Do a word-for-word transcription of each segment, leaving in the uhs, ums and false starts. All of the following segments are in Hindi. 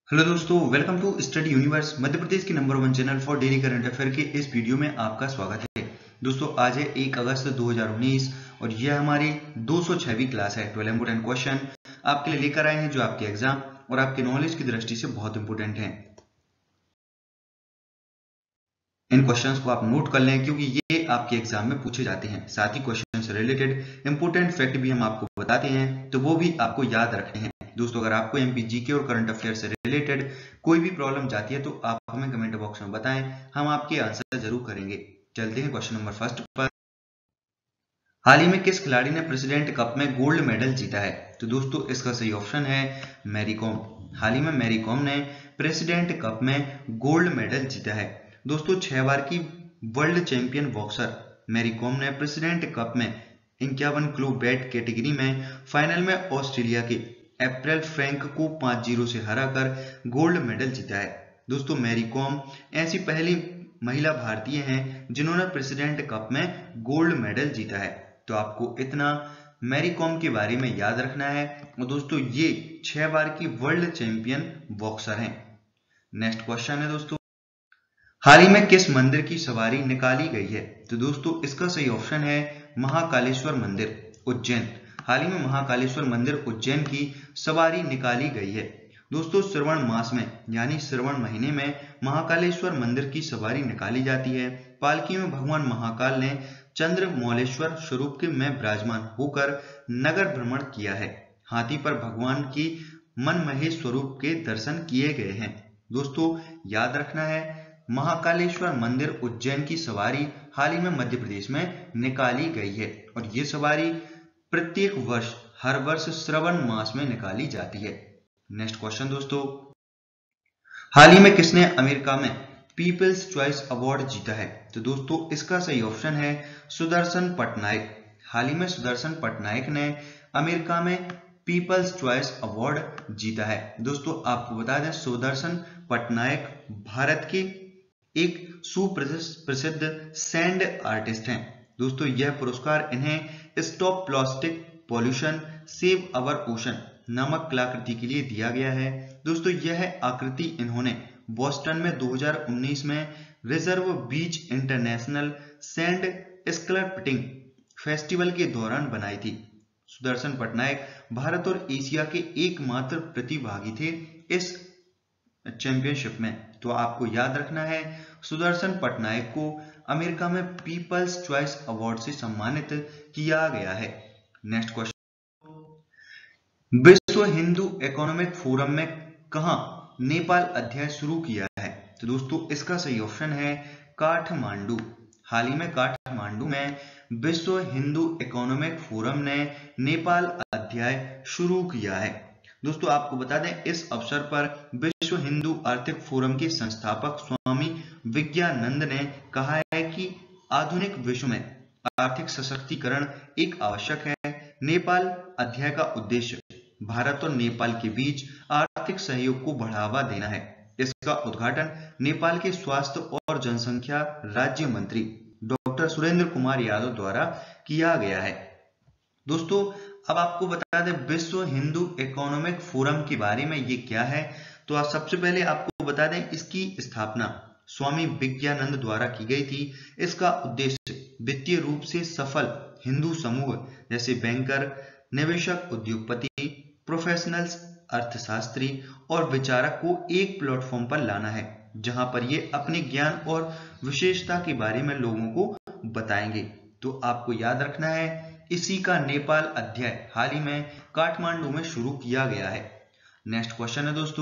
हेलो दोस्तों, welcome to study universe, Madhya Pradesh की number one channel for daily current affair के इस वीडियो में आपका स्वागत है। दोस्तों, आज है एक अगस्त दो हज़ार उन्नीस और यह हमारी दो सौ छहवीं क्लास है। ट्वेल्व इंपोर्टेंट क्वेश्चन आपके लिए लेकर आए हैं जो आपके एग्जाम और आपके नॉलेज की दृष्टि से बहुत इंपोर्टेंट हैं। इन क्वेश्चंस को आप नोट कर लें क्योंकि ये आपके एग्जाम में पूछे जाते हैं। साथ ही क्वेश्चन से रिलेटेड इंपोर्टेंट फैक्ट भी हम आपको बताते हैं, तो वो भी आपको याद रखने हैं। दोस्तों, अगर आपको एमपी जीके और करंट अफेयर से रिलेटेड कोई भी प्रॉब्लम जाती है तो आप हमें कमेंट बॉक्स में बताएं, हम आपके आंसर जरूर करेंगे। चलते हैं क्वेश्चन नंबर फर्स्ट पर। हाल ही में किस खिलाड़ी ने प्रेसिडेंट कप में गोल्ड मेडल जीता है? तो दोस्तों, इसका सही ऑप्शन है मैरी कॉम। हाल ही में मैरी कॉम ने प्रेसिडेंट कप में गोल्ड मेडल जीता है। दोस्तों, छह बार की world champion boxer Mary Kom ने प्रेसिडेंट कप में इक्यावन किलो वेट कैटेगरी में फाइनल में ऑस्ट्रेलिया के अप्रैल फ्रैंक को पांच जीरो से हराकर गोल्ड मेडल जीता है। दोस्तों, मैरी कॉम ऐसी पहली महिला भारतीय हैं जिन्होंने प्रेसिडेंट कप में गोल्ड मेडल जीता है। तो आपको इतना मैरी कॉम के बारे में याद रखना है। और दोस्तों, ये छह बार की वर्ल्ड चैंपियन बॉक्सर हैं। नेक्स्ट क्वेश्चन है दोस्तों, हाल ही में किस मंदिर की सवारी निकाली गई है? तो दोस्तों, इसका सही ऑप्शन है महाकालेश्वर मंदिर, उज्जैन। हाल ही में महाकालेश्वर मंदिर उज्जैन की सवारी निकाली गई है। दोस्तों, श्रवण मास में यानी श्रवण महीने में महाकालेश्वर मंदिर की सवारी निकाली जाती है। पालकी में भगवान महाकाल ने चंद्रमौलेश्वर स्वरूप के में विराजमान होकर नगर भ्रमण किया है। हाथी पर भगवान की मनमहेश स्वरूप के दर्शन किए गए हैं। दोस्तों, याद रखना है, महाकालेश्वर मंदिर उज्जैन की सवारी हाल ही में मध्य प्रदेश में निकाली गई है और ये सवारी प्रत्येक वर्ष हर वर्ष श्रवण मास में निकाली जाती है। नेक्स्ट क्वेश्चन दोस्तों, हाल ही में किसने अमेरिका में पीपल्स चॉइस अवार्ड जीता है? तो दोस्तों, इसका सही ऑप्शन है सुदर्शन पटनायक। हाल ही में सुदर्शन पटनायक ने अमेरिका में पीपल्स चॉइस अवार्ड जीता है। दोस्तों, आपको बता दें, सुदर्शन पटनायक भारत के एक सुप्रसिद्ध सैंड आर्टिस्ट हैं। दोस्तों, यह पुरस्कार इन्हें stop plastic pollution save our ocean नामक कलाकृति के लिए दिया गया है। दोस्तों, यह आकृति इन्होंने बोस्टन में दो हज़ार उन्नीस में reserve beach international sand sculpting festival के दौरान बनाई थी। सुदर्शन पटनायक भारत और एशिया के एकमात्र प्रतिभागी थे इस चैंपियनशिप में। तो आपको याद रखना है, सुदर्शन पटनायक को अमेरिका में पीपल्स चॉइस अवार्ड से सम्मानित किया गया है। नेक्स्ट क्वेश्चन, विश्व हिंदू इकोनॉमिक फोरम में कहां नेपाल अध्याय शुरू किया है? तो दोस्तों, इसका सही ऑप्शन है काठमांडू। हाल ही में काठमांडू में विश्व हिंदू इकोनॉमिक फोरम ने नेपाल अध्याय शुरू किया है। दोस्तों, आपको बता दें, इस अवसर पर विश्व हिंदू आर्थिक फोरम के संस्थापक स्वामी विज्ञानंद ने कहा है कि आधुनिक विश्व में आर्थिक सशक्तिकरण एक आवश्यक है। नेपाल अध्याय का उद्देश्य भारत और नेपाल के बीच आर्थिक सहयोग को बढ़ावा देना है। इसका उद्घाटन नेपाल के स्वास्थ्य और जनसंख्या राज्य मंत्री डॉक्टर सुरेंद्र कुमार यादव द्वारा किया गया है। दोस्तों, अब आपको बता दें विश्व हिंदू इकोनॉमिक फोरम के बारे में ये क्या है। तो आप सबसे पहले आपको बता दें, इसकी स्थापना स्वामी विज्ञानंद द्वारा की गई थी। इसका उद्देश्य वित्तीय रूप से सफल हिंदू समूह जैसे बैंकर, निवेशक, उद्योगपति, प्रोफेशनल्स, अर्थशास्त्री और विचारक को एक प्लेटफॉर्म पर लाना है जहां पर ये अपने ज्ञान और विशेषता के बारे में लोगों को बताएंगे। तो आपको याद रखना है, इसी का नेपाल अध्याय हाल ही में काठमांडू में शुरू किया गया है। नेक्स्ट क्वेश्चन है दोस्तों,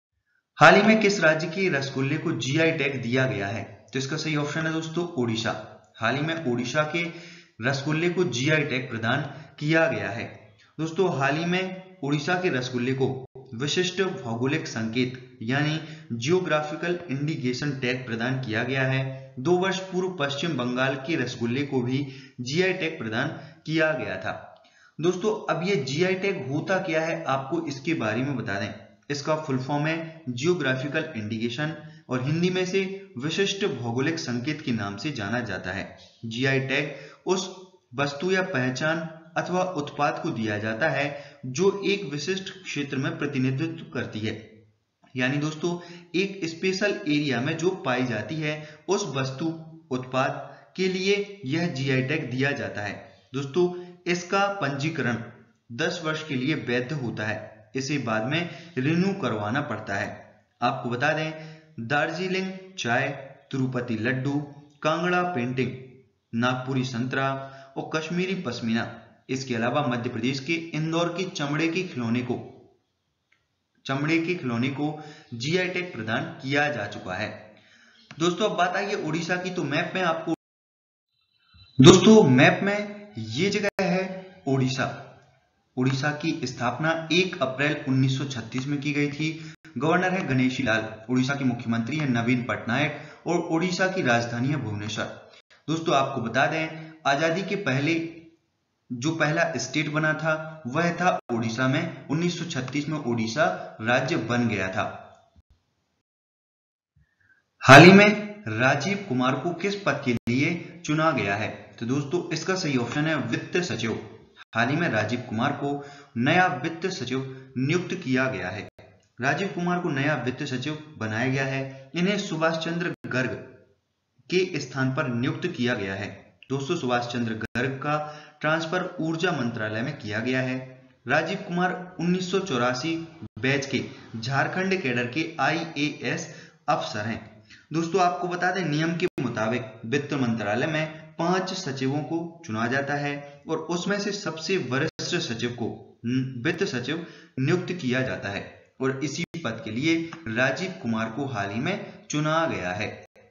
हाल ही में किस राज्य के रसगुल्ले को जीआई टैग दिया गया है? तो इसका सही ऑप्शन है दोस्तों ओडिशा। हाल ही में ओडिशा के रसगुल्ले को जीआई टैग प्रदान किया गया है। दोस्तों, हाल ही में ओडिशा के रसगुल्ले को विशिष्ट भौगोलिक संकेत यानी जियोग्राफिकल इंडिकेशन टैग प्रदान किया गया है। दो वर्ष पूर्व पश्चिम बंगाल के रसगुल्ले को भी जीआई टैग प्रदान किया गया था। दोस्तों, अब ये जीआई टैग होता क्या है, आपको इसके बारे में बता दें। इसका फुल फॉर्म है जियोग्राफिकल इंडिकेशन और हिंदी में से विशिष्ट भौगोलिक संकेत के नाम से जाना जाता है। जीआई टैग उस वस्तु या पहचान अथवा उत्पाद को दिया जाता है जो एक विशिष्ट क्षेत्र में प्रतिनिधित्व करती है। यानी दोस्तों एक स्पेशल एरिया में जो पाई जाती है उस वस्तु उत्पाद के लिए यह जीआई टैग दिया जाता है। दोस्तों इसका पंजीकरण दस वर्ष के लिए वैध होता है, इसे बाद में रिन्यू करवाना पड़ता है। आपको बता दें दार्जिलिंग चाय, तिरुपति लड्डू, कांगड़ा पेंटिंग, नागपुरी संतरा और कश्मीरी पश्मीना, इसके अलावा मध्य प्रदेश के इंदौर की चमड़े के खिलौने को चमड़े के खिलौने को जीआई टैग प्रदान किया जा चुका है। दोस्तों अब बात आई है उड़ीसा की, तो मैप में आपको दोस्तों मैप में ये जगह है उड़ीसा। उड़ीसा की स्थापना एक अप्रैल उन्नीस सौ छत्तीस में की गई थी। गवर्नर है गणेशी लाल, उड़ीसा के मुख्यमंत्री है नवीन पटनायक और उड़ीसा की राजधानी है भुवनेश्वर। दोस्तों आपको बता दें आजादी के पहले जो पहला स्टेट बना था वह था उड़ीसा में। उन्नीस सौ छत्तीस में उड़ीसा राज्य बन गया था। हाल ही में राजीव कुमार को किस पद के लिए चुना गया है? तो दोस्तों इसका सही ऑप्शन है वित्त सचिव। हाल ही में राजीव कुमार को नया वित्त सचिव नियुक्त किया गया है। राजीव कुमार को नया वित्त सचिव बनाया गया है। इन्हें सुभाष चंद्र गर्ग के स्थान पर नियुक्त किया गया है। दोस्तों सुभाष चंद्र गर्ग का ट्रांसफर ऊर्जा मंत्रालय में किया गया है। राजीव कुमार उन्नीस सौ चौरासी बैच के झारखंड कैडर के आईएएस अफसर हैं। दोस्तों आपको बता दें नियम के मुताबिक वित्त मंत्रालय में पांच सचिवों को चुना जाता है और उसमें से सबसे वरिष्ठ सचिव को वित्त सचिव नियुक्त किया जाता है और इसी पद के लिए राजीव कुमार को हाल ही में चुना गया है।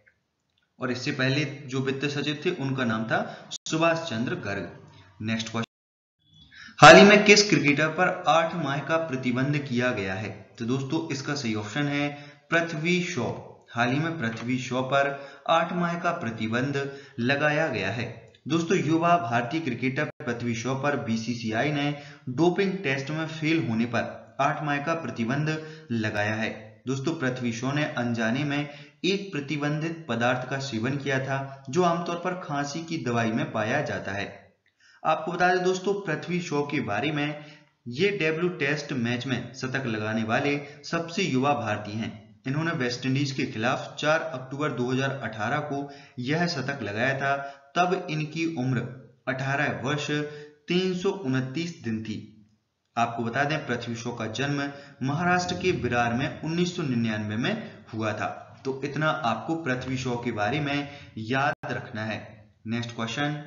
और इससे पहले जो वित्त सचिव थे उनका नाम था सुभाष चंद्र गर्ग। नेक्स्ट क्वेश्चन, हाल ही में किस क्रिकेटर पर आठ माह का प्रतिबंध किया गया है? तो दोस्तों इसका सही ऑप्शन है पृथ्वी शॉ। हाल ही में पृथ्वी शॉ पर आठ माह का प्रतिबंध लगाया गया है। दोस्तों युवा भारतीय क्रिकेटर पृथ्वी शॉ पर बीसीसीआई ने डोपिंग टेस्ट में फेल होने पर आठ माह का प्रतिबंध लगाया है। दोस्तों पृथ्वी शॉ ने अनजाने में एक प्रतिबंधित पदार्थ का सेवन किया था जो आमतौर पर खांसी की दवाई में पाया जाता है। आपको बता दें दोस्तों पृथ्वी शॉ के बारे में, ये डेब्यू टेस्ट मैच में शतक लगाने वाले सबसे युवा भारतीय हैं। इन्होंने वेस्टइंडीज के खिलाफ चार अक्टूबर दो हज़ार अठारह को यह शतक लगाया था। तब इनकी उम्र अठारह वर्ष तीन सौ उनतीस दिन थी। आपको बता दें पृथ्वी शॉ का जन्म महाराष्ट्र के विरार में उन्नीस सौ निन्यानवे में हुआ था। तो इतना आपको पृथ्वी शॉ के बारे में याद रखना है। नेक्स्ट क्वेश्चन,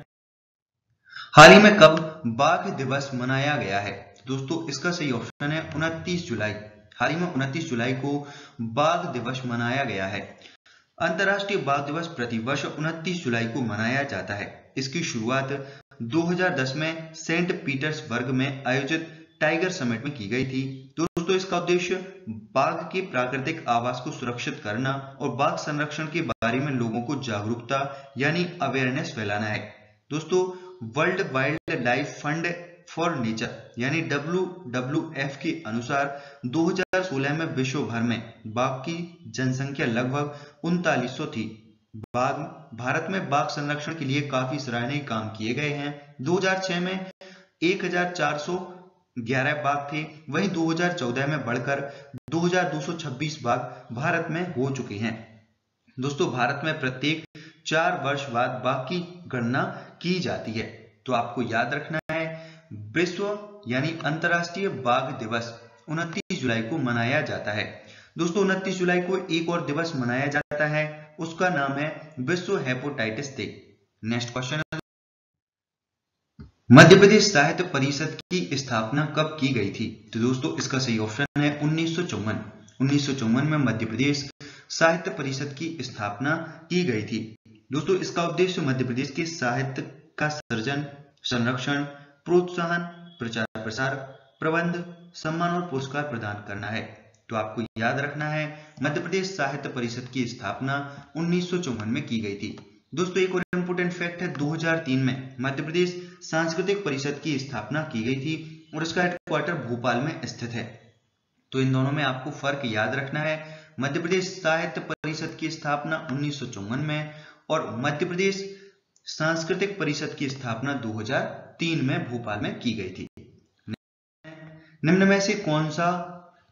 हाल ही में कब बाघ दिवस मनाया गया है? दोस्तों इसका सही ऑप्शन है उनतीस जुलाई। हाल ही में उनतीस जुलाई को बाघ दिवस मनाया गया है। अंतर्राष्ट्रीय बाघ दिवस प्रतिवर्ष उनतीस जुलाई को मनाया जाता है। इसकी शुरुआत दो हज़ार दस में सेंट पीटर्सबर्ग में आयोजित टाइगर समिट में की गई थी। दोस्तों इसका उद्देश्य बाघ के प्राकृतिक आवास को सुरक्षित करना और बाघ संरक्षण के बारे में लोगों को जागरूकता यानी अवेयरनेस फैलाना है। दोस्तों world wildlife fund for nature यानी डब्ल्यू डब्ल्यू एफ के अनुसार दो हज़ार सोलह में विश्व भर में बाघ की जनसंख्या लगभग उनतालीस सौ थी। बाघ भारत में बाघ संरक्षण के लिए काफी सराहनीय काम किए गए हैं। दो हज़ार छह में एक हज़ार चार सौ ग्यारह बाघ थे, वहीं दो हज़ार चौदह में बढ़कर दो हज़ार दो सौ छब्बीस बाघ भारत में हो चुके हैं। दोस्तों भारत में प्रत्येक चार वर्ष बाद बाघ की गणना की जाती है। तो आपको याद रखना है विश्व यानी अंतर्राष्ट्रीय बाघ दिवस उनतीस जुलाई को मनाया जाता है। दोस्तों उनतीस जुलाई को एक और दिवस मनाया जाता है, उसका नाम है विश्व hepatitis day. Next question, Madhya Pradesh Sahitya Parishad की स्थापना कब की गई थी? तो दोस्तों इसका सही ऑप्शन है उन्नीस सौ चौवन। उन्नीस सौ चौवन में मध्य प्रदेश साहित्य परिषद की स्थापना की गई थी। दोस्तों इसका उद्देश्य मध्य प्रदेश के साहित्य का सृजन, संरक्षण, प्रोत्साहन, प्रचार प्रसार, प्रबंध, सम्मान और पुरस्कार प्रदान करना है। तो आपको याद रखना है मध्य प्रदेश साहित्य परिषद की स्थापना उन्नीस सौ चौवन में की गई थी। दोस्तों एक और इंपोर्टेंट फैक्ट है, दो हज़ार तीन में मध्य प्रदेश सांस्कृतिक परिषद की स्थापना की गई थी और इसका हेडक्वार्टर भोपाल में स्थित है। तो इन दोनों में आपको फर्क याद रखना है। मध्य प्रदेश साहित्य परिषद की स्थापना उन्नीस सौ चौवन में और मध्य प्रदेश सांस्कृतिक परिषद की स्थापना दो हज़ार तीन में भोपाल में की गई थी। निम्न में से कौन सा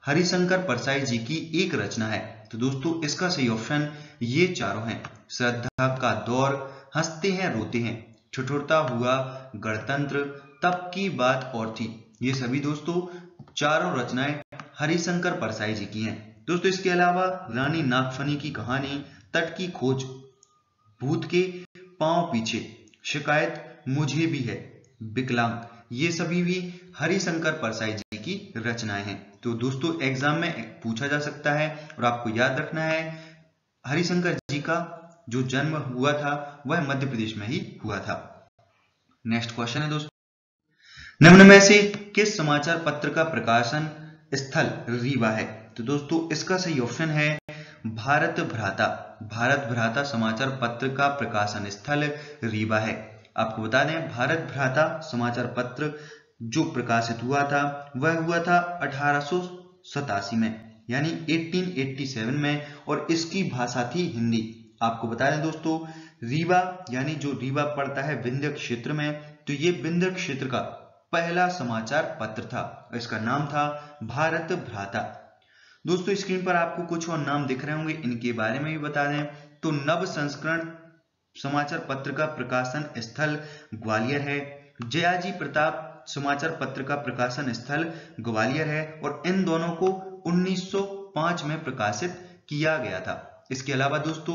हरिशंकर परसाई जी की एक रचना है? तो दोस्तों इसका सही ऑप्शन ये चारों हैं। श्रद्धा का दौर, हंसते हैं रोते हैं, ठिठुरता हुआ गणतंत्र, तब की बात और थी। ये सभी दोस्तों चारों रचनाएं हरिशंकर परसाई जी की हैं। दोस्तों इसके अलावा रानी नागफनी की कहानी, तट की खोज, भूत के पांव पीछे, शिकायत मुझे भी है, विकलांग, ये सभी भी हरिशंकर परसाई जी की रचनाएं हैं। तो दोस्तों एग्जाम में पूछा जा सकता है और आपको याद रखना है हरिशंकर जी का जो जन्म हुआ था वह मध्य प्रदेश में ही हुआ था। नेक्स्ट क्वेश्चन है दोस्तों, निम्न में से किस समाचार पत्र का प्रकाशन स्थल रीवा है? तो दोस्तों इसका सही ऑप्शन है भारत भ्राता। भारत भ्राता समाचार पत्र का प्रकाशन स्थल रीवा है। आपको बता दें भारत भ्राता समाचार पत्र जो प्रकाशित हुआ था वह हुआ था अठारह सौ सतासी में, यानी अठारह सौ सत्तासी में, और इसकी भाषा थी हिंदी। आपको बता दें दोस्तों रीवा यानी जो रीवा पड़ता है विंध्य क्षेत्र में, तो ये विंध्य क्षेत्र का पहला समाचार पत्र था, इसका नाम था भारत भ्राता। दोस्तों स्क्रीन पर आपको कुछ और नाम दिख रहे होंगे, इनके बारे में भी बता दें तो नव संस्करण समाचार पत्र का प्रकाशन स्थल ग्वालियर है, जयाजी प्रताप समाचार पत्र का प्रकाशन स्थल ग्वालियर है, और इन दोनों को उन्नीस सौ पाँच में प्रकाशित किया गया था। इसके अलावा दोस्तों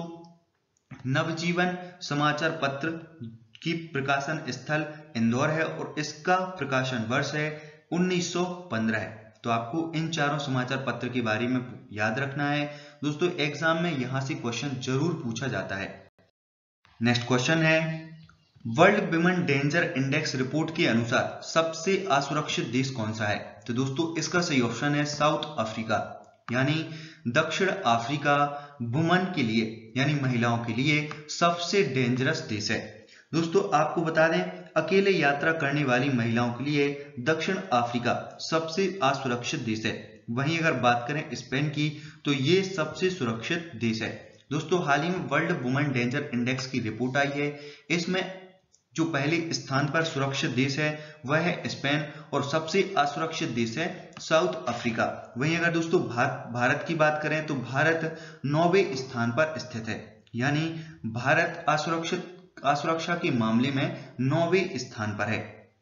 नवजीवन समाचार पत्र की प्रकाशन स्थल इंदौर है और इसका प्रकाशन वर्ष है उन्नीस सौ पंद्रह है। तो आपको इन चारों समाचार पत्र के बारे में याद रखना है दोस्तों, एग्जाम में यहां से क्वेश्चन जरूर पूछा जाता है। नेक्स्ट क्वेश्चन है world women danger index report के अनुसार सबसे असुरक्षित देश कौन सा है? तो दोस्तों इसका सही ऑप्शन है साउथ अफ्रीका, यानी दक्षिण अफ्रीका वुमन के लिए यानी महिलाओं के लिए सबसे डेंजरस देश है। दोस्तों आपको बता दें अकेले यात्रा करने वाली महिलाओं के लिए दक्षिण अफ्रीका सबसे असुरक्षित देश है। वहीं अगर बात करें स्पेन की तो ये सबसे सुरक्षित देश है। दोस्तों हाल ही में वर्ल्ड वुमेन डेंजर इंडेक्स की रिपोर्ट आई है, इसमें जो पहले स्थान पर सुरक्षित देश है वह है स्पेन और सबसे असुरक्षित देश है साउथ अफ्रीका। वहीं अगर दोस्तों भारत भारत की बात करें तो भारत नौवें स्थान पर स्थित है, यानी भारत असुरक्षित असुरक्षा के मामले में नौवें स्थान पर है।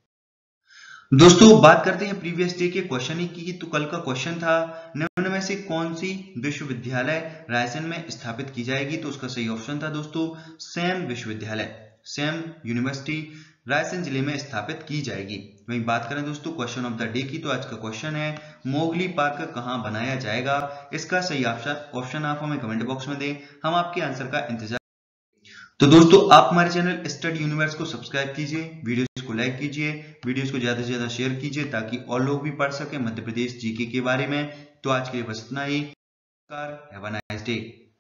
दोस्तों बात करते हैं प्रीवियस डे के क्वेश्चन की, तो कल का क्वेश्चन था निम्न में से कौन सी विश्वविद्यालय रायसेन में स्थापित की जाएगी? तो उसका सही ऑप्शन था दोस्तों सैम विश्वविद्यालय, सैम यूनिवर्सिटी रायसेन जिले में स्थापित की जाएगी। वहीं बात करें दोस्तों क्वेश्चन ऑफ द डे की, तो आज का क्वेश्चन है मोगली पार्क कहां बनाया जाएगा? इसका सही ऑप्शन आप हमें कमेंट बॉक्स में दें, हम आपके आंसर का इंतजार। तो दोस्तों आप हमारे चैनल स्टडी यूनिवर्स को सब्सक्राइब कीजिए, वीडियोस को लाइक कीजिए, वीडियोस को ज्यादा से ज्यादा शेयर कीजिए ताकि और लोग भी पढ़ सके मध्य प्रदेश जीके के बारे में। तो आज के लिए बस इतना ही। Have a nice day.